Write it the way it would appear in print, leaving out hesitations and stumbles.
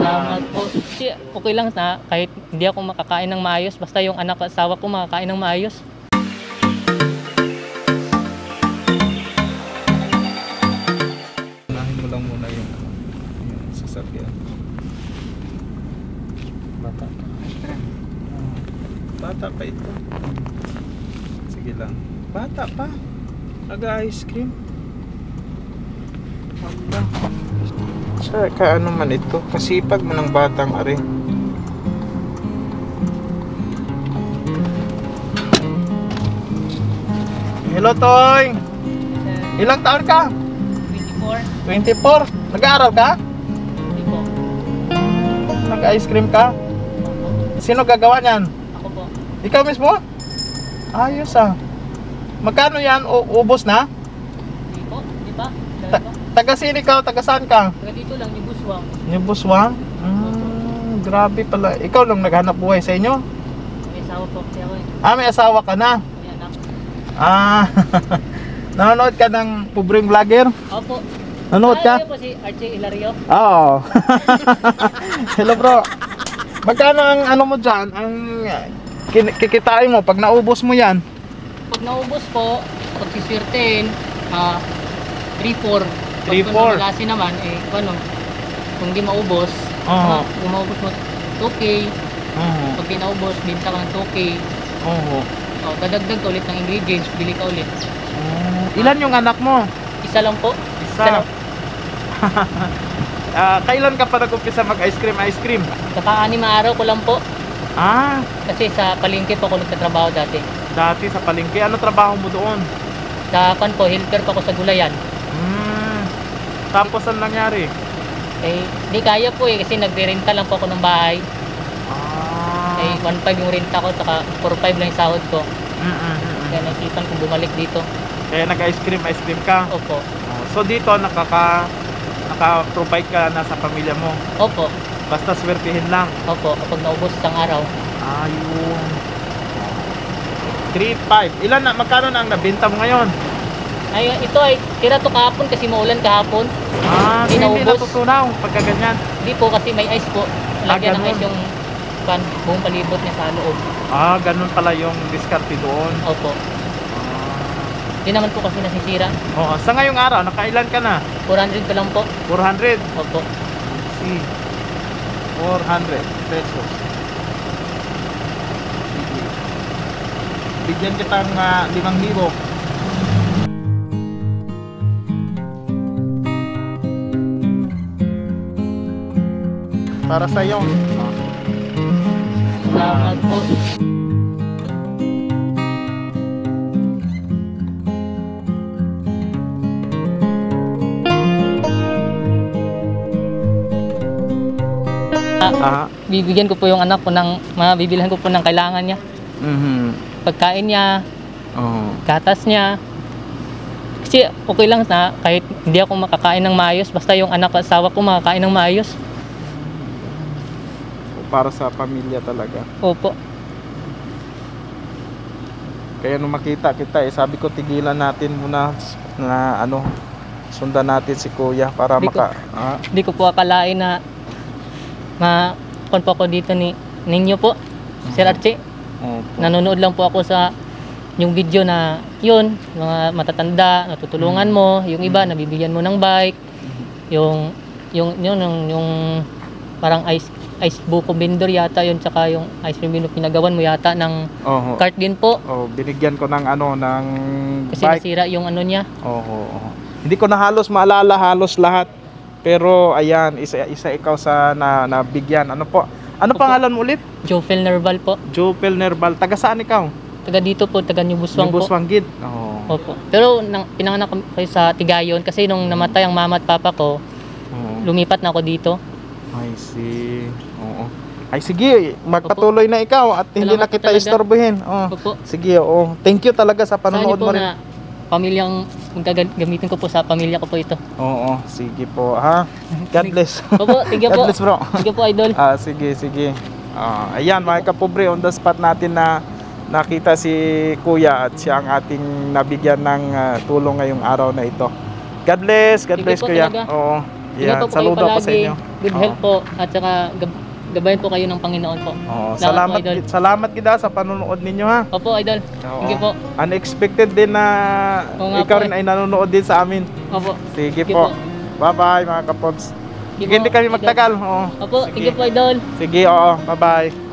Salamat po. Kasi okay lang na kahit hindi ako makakain ng maayos, basta yung anak at asawa ko makakain ng maayos. Unahin mo lang muna yung sasakyan. Bata pa. Bata pa ito. Sige lang. Bata pa. Nag-ice cream. Wala. Sa kaano man ito. Kasipag mo ng batang ari. Hello, Toy! Ilang taon ka? 24. 24? Nag-aaral ka? Hindi po. Nag-ice cream ka? Opo. Sino gagawa niyan? Ako po. Ikaw mismo? Ayos ah. Magkano yan? Ubos na? Hindi po. Di ba? Ta taga sino ikaw? Taga saan ka? Taga dito lang, yung buswang. New Buswang? Grabe pala. Ikaw lang naghanap buhay sa inyo? May asawa po. Kaya ako eh. Ah, may asawa ka na? May anak. Ah, nanonood ka ng pobreng vlogger? Opo. Nanonood ka? Ayun po si Archie Hilario. Oo. Hello bro. Magkano ang ano mo dyan? Ang kikitain mo pag naubos mo yan? Pag naubos po, pag siswertein, 3-4. 3-4. Pag malasin naman, eh, ano, kung di maubos, Oo. kung maubos mo 2K, Oo. pag di naubos, binta ka ng 2K, Oo. dadagdag ka ulit ng ingredients, bili ka ulit. Ilan yung anak mo? Isa lang po. Isa. Kailan ka pa nag-umpisa mag-ice cream? Kaka-6 na araw ko lang po. Ah, Kasi sa palengke po ako nagtatrabaho dati. dati sa palengke. Ano trabaho mo doon? Sa po, helper pa ako sa gulayan. Tapos ano nangyari? Eh, di kaya po eh, kasi nagre-renta lang po ako ng bahay. Eh, 1.5 yung renta ko, saka 4.5 lang yung sahod ko. Kaya naisipan kong bumalik dito. Kaya nag-ice cream ka? Opo. So dito naka-provide ka na sa pamilya mo. Opo. Basta swertihin lang. Opo, kapag naubos isang araw. Ayun. 3.5. Ilan na? Magkano na ang nabenta mo ngayon? Ay, ito ay tira to kahapon kasi maulan kahapon. Hindi naubos. natutunaw pagka ganyan. Hindi po kasi may ice po. Lagyan ng ganun. ice yung buong palibot niya sa loob. Ganun pala yung diskarte doon. Opo. Hindi naman po kasi nasisira. Oo. Sa ngayong araw, nakailan ka na? 400 pa lang po. 400. Opo. See. 400 pesos. Bigyan kitang 5,000. Para sa iyo. Salamat po. Bibigyan ko po yung anak ko ng mabibilhan ko po ng kailangan niya. Pagkain niya, gatas niya. Kasi okay lang na kahit hindi ako makakain ng maayos, basta yung anak at asawa ko makakain ng maayos. Para sa pamilya talaga. Opo. Kaya nung makita kita sabi ko tigilan natin muna na sundan natin si Kuya para Hindi ko po akalain na po ako dito ninyo po, Sir Archie. Nanonood lang po ako sa yung video na yun, mga matatanda, natutulungan mo, yung iba nabibigyan mo ng bike, yung parang ice buko vendor yata yun, tsaka yung ice cream vendor pinagawan mo yata ng cart din po. Binigyan ko ng ng kasi bike. nasira yung ano niya. Hindi ko na halos maalala lahat. Pero ayan, isa ikaw sa nabigyan. Ano pangalan mo ulit? Jofel Nerval po. Jofel Nerval. Taga saan ikaw? Taga dito po, taga New Buswang po. New Buswang gid. Opo. Pero pinanganak ko sa Tigayon kasi nung namatay ang mama at papa ko, lumipat na ako dito. I see. Ay sige, magpatuloy na ikaw at hindi na kita istorbohin. Sige, thank you talaga sa panonood mo rin. Na pamilyang gamitin ko po sa pamilya ko po ito. Sige po ha. God bless. Opo, sige po. God bless bro. Sige po idol. Sige. Ayan mga kapobre, on the spot natin na nakita si Kuya at siya ang ating nabigyan ng tulong ngayong araw na ito. God bless Sige po Kuya. talaga. Ingat po kayo saludo po sa palagi. inyo. Good Oo. health po. At saka gabayan po kayo ng Panginoon po. Oo, Salamat po, idol. salamat gida sa panonood ninyo ha. Opo, idol. Oo. Thank you po. Unexpected din na Oo nga ikaw po rin ay nanonood din sa amin. Opo. Sige Sige po. po. Bye-bye mga kapods. Sige Sige, hindi po, kami idol. magtagal. Oo. Opo, Sige. thank you po, idol. Sige, oo. Bye-bye.